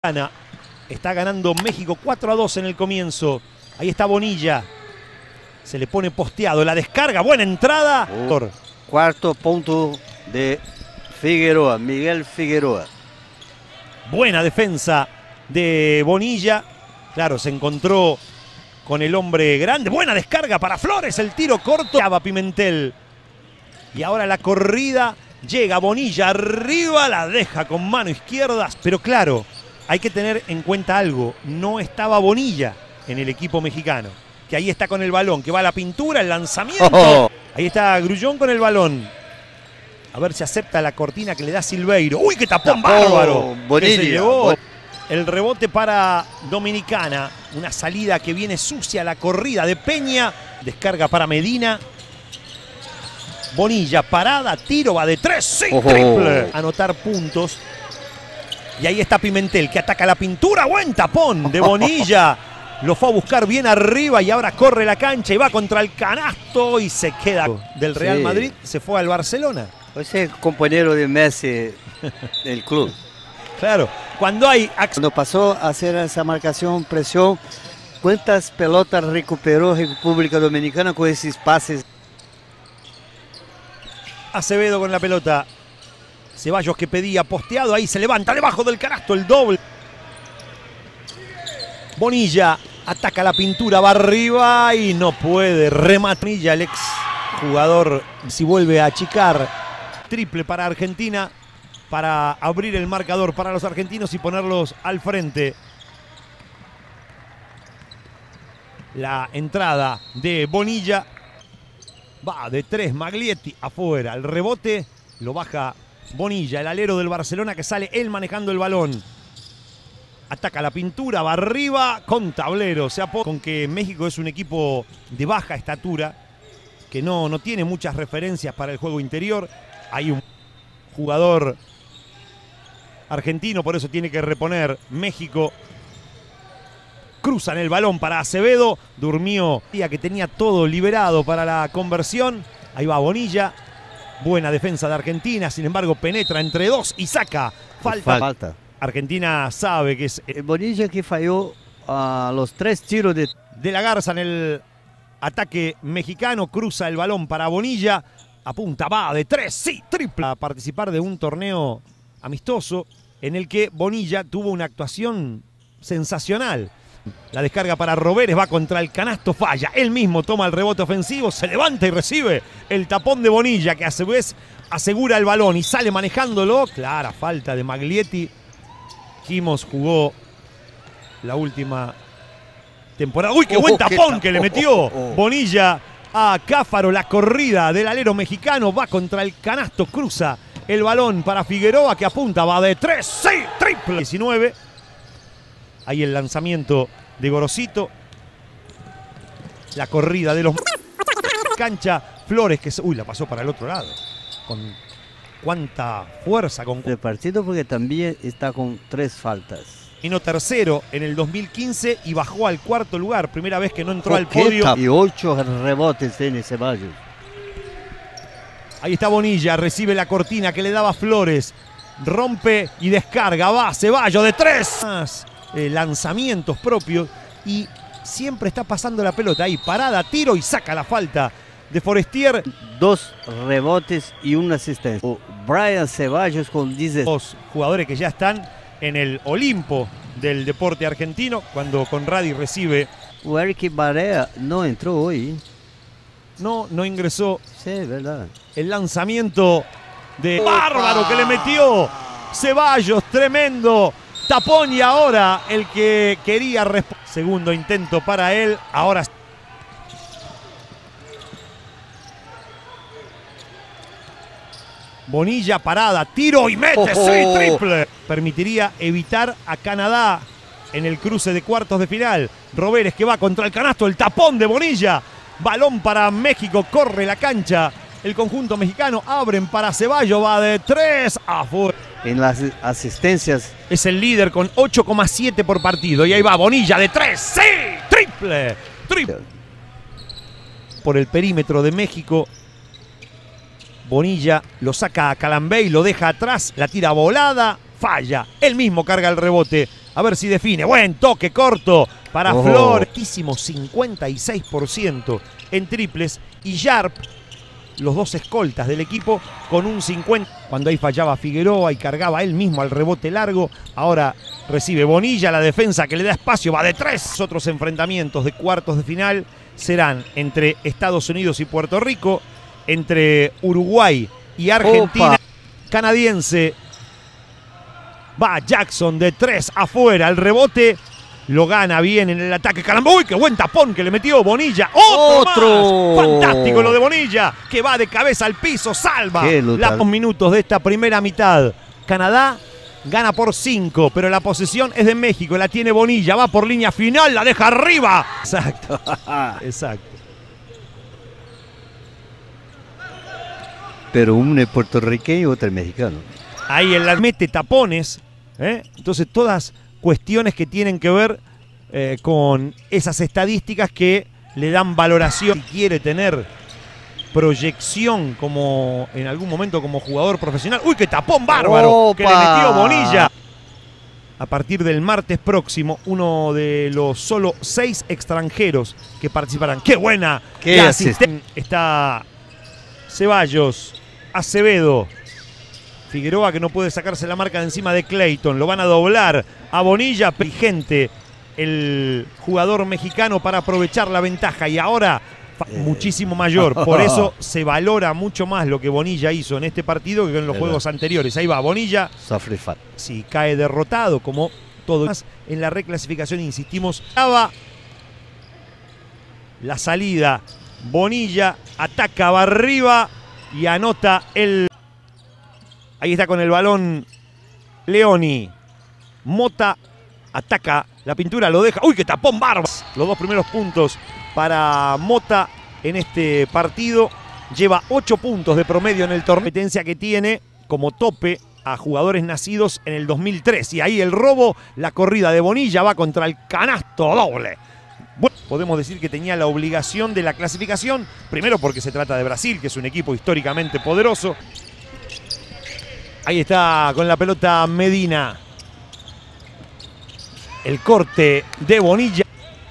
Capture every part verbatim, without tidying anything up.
Gana. Está ganando México cuatro a dos en el comienzo. Ahí está Bonilla. Se le pone posteado. La descarga. Buena entrada. Oh, cuarto punto de Figueroa. Miguel Figueroa. Buena defensa de Bonilla. Claro, se encontró con el hombre grande. Buena descarga para Flores. El tiro corto. Va Pimentel. Y ahora la corrida. Llega Bonilla arriba. La deja con mano izquierda. Pero claro, hay que tener en cuenta algo. No estaba Bonilla en el equipo mexicano. Que ahí está con el balón. Que va a la pintura, el lanzamiento. Oh. Ahí está Grullón con el balón. A ver si acepta la cortina que le da Silveiro. ¡Uy, qué tapón oh, bárbaro! Bonilla. Que se llevó el rebote para Dominicana. Una salida que viene sucia. La corrida de Peña. Descarga para Medina. Bonilla, parada, tiro, va de tres, sí, oh. triple. Anotar puntos. Y ahí está Pimentel, que ataca la pintura. Buen tapón de Bonilla. Lo fue a buscar bien arriba y ahora corre la cancha y va contra el canasto y se queda del Real sí. Madrid. Se fue al Barcelona. Ese compañero de Messi del club. Claro, cuando hay... Cuando pasó a hacer esa marcación, presión, ¿cuántas pelotas recuperó República Dominicana con esos pases? Acevedo con la pelota. Ceballos que pedía posteado. Ahí se levanta debajo del canasto el doble. Bonilla ataca la pintura. Va arriba y no puede. Remata. El ex jugador si vuelve a achicar. Triple para Argentina. Para abrir el marcador para los argentinos y ponerlos al frente. La entrada de Bonilla. Va de tres, Maglietti afuera. El rebote lo baja Bonilla, el alero del Barcelona que sale él manejando el balón. Ataca la pintura, va arriba con tablero. Se apoya con que México es un equipo de baja estatura, que no, no tiene muchas referencias para el juego interior. Hay un jugador argentino, por eso tiene que reponer México. Cruzan el balón para Acevedo. Durmió, que tenía todo liberado para la conversión. Ahí va Bonilla. Buena defensa de Argentina. Sin embargo, penetra entre dos y saca. Falta. Falta. Argentina sabe que es... Bonilla que falló a uh, los tres tiros de... De la Garza en el ataque mexicano. Cruza el balón para Bonilla. Apunta, va de tres. Sí, triple. A participar de un torneo amistoso en el que Bonilla tuvo una actuación sensacional. La descarga para Roberes, va contra el canasto, falla. Él mismo toma el rebote ofensivo, se levanta y recibe el tapón de Bonilla, que a su vez asegura el balón y sale manejándolo. Clara falta de Maglietti. Quimos jugó la última temporada. ¡Uy, qué buen tapón que le metió Bonilla a Cáfaro! La corrida del alero mexicano va contra el canasto, cruza el balón para Figueroa, que apunta, va de tres, sí, triple. diecinueve. Ahí el lanzamiento de Gorosito. La corrida de los... Cancha, Flores que... Uy, la pasó para el otro lado. Con cuánta fuerza. Con... El partido porque también está con tres faltas. Vino tercero en el dos mil quince y bajó al cuarto lugar. Primera vez que no entró al podio. Y ocho rebotes tiene Ceballos. Ahí está Bonilla, recibe la cortina que le daba Flores. Rompe y descarga, va Ceballos de tres. Eh, lanzamientos propios y siempre está pasando la pelota ahí, parada, tiro y saca la falta de Forestier. Dos rebotes y una asistencia. O Brian Ceballos con diez. Dos jugadores que ya están en el Olimpo del deporte argentino cuando Conradi recibe. O Eric Barea no entró hoy. No, no ingresó. Sí, verdad. El lanzamiento de bárbaro que le metió Ceballos, tremendo. Tapón y ahora el que quería responder. Segundo intento para él. Ahora Bonilla parada, tiro y mete. Oh, oh. Sí, triple. Permitiría evitar a Canadá en el cruce de cuartos de final. Roberes que va contra el canasto. El tapón de Bonilla. Balón para México. Corre la cancha. El conjunto mexicano. Abren para Ceballos. Va de tres. Afuera. En las asistencias. Es el líder con ocho coma siete por partido. Y ahí va Bonilla de tres. ¡Sí! ¡Triple! ¡Triple! Por el perímetro de México. Bonilla lo saca a Calambey, lo deja atrás. La tira volada. Falla. Él mismo carga el rebote. A ver si define. Buen toque corto para Oh. Flor. cincuenta y seis por ciento en triples. Y Yarp, los dos escoltas del equipo, con un cincuenta. Cuando ahí fallaba Figueroa y cargaba él mismo al rebote largo. Ahora recibe Bonilla, la defensa que le da espacio, va de tres. Otros enfrentamientos de cuartos de final serán entre Estados Unidos y Puerto Rico, entre Uruguay y Argentina. Opa. Canadiense. Va Jackson de tres afuera, el rebote lo gana bien en el ataque. Caramba, uy, qué buen tapón que le metió Bonilla. ¡Otro! ¡Otro! Más. Fantástico lo de Bonilla, que va de cabeza al piso, salva los minutos de esta primera mitad. Canadá gana por cinco, pero la posesión es de México, la tiene Bonilla, va por línea final, la deja arriba. Exacto, exacto. Pero uno es puertorriqueño y otro es mexicano. Ahí en la mete tapones, ¿eh? Entonces todas cuestiones que tienen que ver eh, con esas estadísticas que le dan valoración. Si quiere tener proyección como en algún momento como jugador profesional. ¡Uy, qué tapón bárbaro! ¡Opa! Que le metió Bonilla. A partir del martes próximo, uno de los solo seis extranjeros que participarán. ¡Qué buena! ¿Qué la haces? asisten- Está Ceballos, Acevedo, Figueroa, que no puede sacarse la marca de encima de Clayton. Lo van a doblar a Bonilla. Vigente el jugador mexicano para aprovechar la ventaja. Y ahora eh. muchísimo mayor. Por eso se valora mucho más lo que Bonilla hizo en este partido que en los juegos anteriores. Ahí va Bonilla. Si cae derrotado, como todo más en la reclasificación, insistimos. La salida. Bonilla ataca, va arriba y anota el... Ahí está con el balón Leoni. Mota ataca la pintura, lo deja. ¡Uy, qué tapón bárbaro! Los dos primeros puntos para Mota en este partido. Lleva ocho puntos de promedio en el torneo. Competencia que tiene como tope a jugadores nacidos en el dos mil tres. Y ahí el robo, la corrida de Bonilla va contra el canasto doble. Bueno, podemos decir que tenía la obligación de la clasificación. Primero porque se trata de Brasil, que es un equipo históricamente poderoso. Ahí está con la pelota Medina. El corte de Bonilla.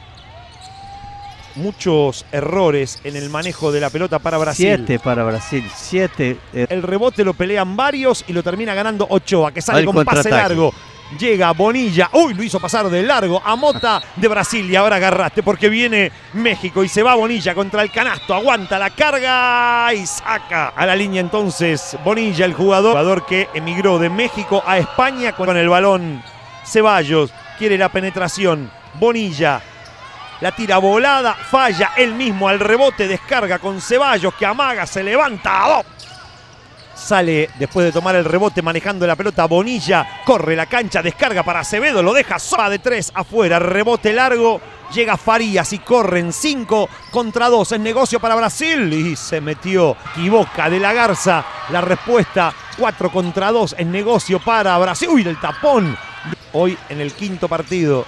Muchos errores en el manejo de la pelota para Brasil. Siete para Brasil, siete. Eh. El rebote lo pelean varios y lo termina ganando Ochoa, que sale Al con pase largo. Llega Bonilla. Uy, lo hizo pasar de largo a Mota de Brasil. Y ahora agarraste porque viene México y se va Bonilla contra el canasto. Aguanta la carga y saca a la línea entonces Bonilla, el jugador, jugador que emigró de México a España con el balón. Ceballos quiere la penetración. Bonilla la tira volada, falla él mismo al rebote, descarga con Ceballos que amaga, se levanta. ¡Oh! Sale después de tomar el rebote manejando la pelota Bonilla, corre la cancha, descarga para Acevedo, lo deja sola de tres afuera, rebote largo, llega Farías y corren cinco contra dos, es negocio para Brasil y se metió, equivoca de la Garza, la respuesta cuatro contra dos, es negocio para Brasil. Uy, el tapón, hoy en el quinto partido.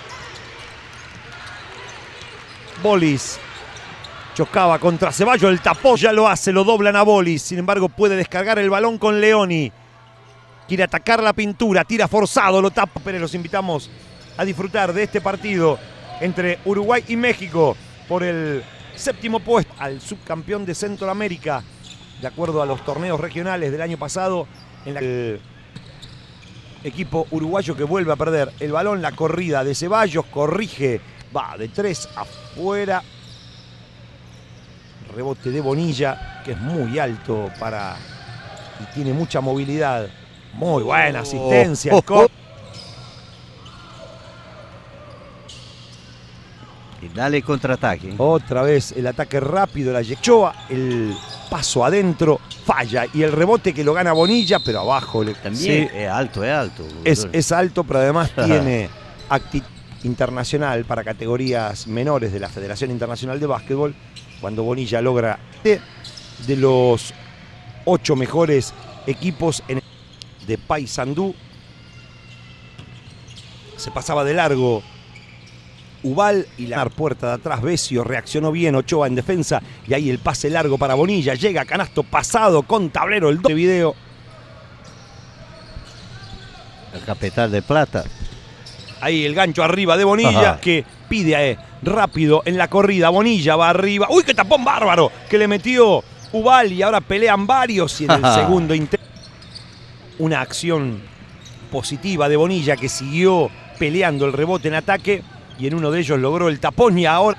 Bolis chocaba contra Ceballos, el tapón ya lo hace, lo doblan a Bolis. Sin embargo, puede descargar el balón con Leoni. Quiere atacar la pintura, tira forzado, lo tapa. Pero los invitamos a disfrutar de este partido entre Uruguay y México por el séptimo puesto al subcampeón de Centroamérica, de acuerdo a los torneos regionales del año pasado. En la el equipo uruguayo que vuelve a perder el balón, la corrida de Ceballos, corrige, va de tres afuera. Rebote de Bonilla, que es muy alto para y tiene mucha movilidad. Muy buena asistencia. Oh, oh, oh. Y dale contraataque. Otra vez el ataque rápido, la Ochoa, el paso adentro, falla. Y el rebote que lo gana Bonilla, pero abajo. Le... También sí. es alto, es alto. Es, es alto, pero además tiene actitud internacional para categorías menores de la Federación Internacional de Básquetbol. Cuando Bonilla logra de, de los ocho mejores equipos en, de Paysandú. Se pasaba de largo Ubal y la puerta de atrás. Besio reaccionó bien, Ochoa en defensa. Y ahí el pase largo para Bonilla. Llega canasto pasado con tablero. El doble video. El Capital de Plata. Ahí el gancho arriba de Bonilla, Ajá. que pide eh, rápido en la corrida. Bonilla va arriba. ¡Uy, qué tapón bárbaro! Que le metió Ubal y ahora pelean varios. Y en el segundo intento, una acción positiva de Bonilla que siguió peleando el rebote en ataque. Y en uno de ellos logró el tapón y ahora...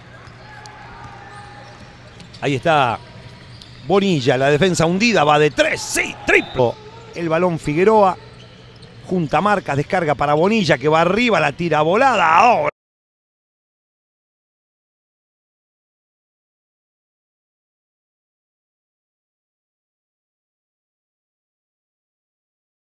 Ahí está Bonilla, la defensa hundida, va de tres, sí, triple. El balón Figueroa, junta marcas, descarga para Bonilla que va arriba, la tira volada. ¡Oh!